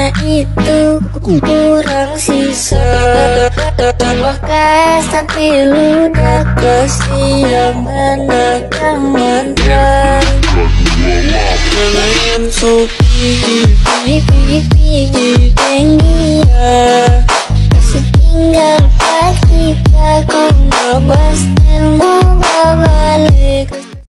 itu kurang sisa. Bekas tapi ludah kesiangan akan mantan. Dengan sopi pipi tinggi ya.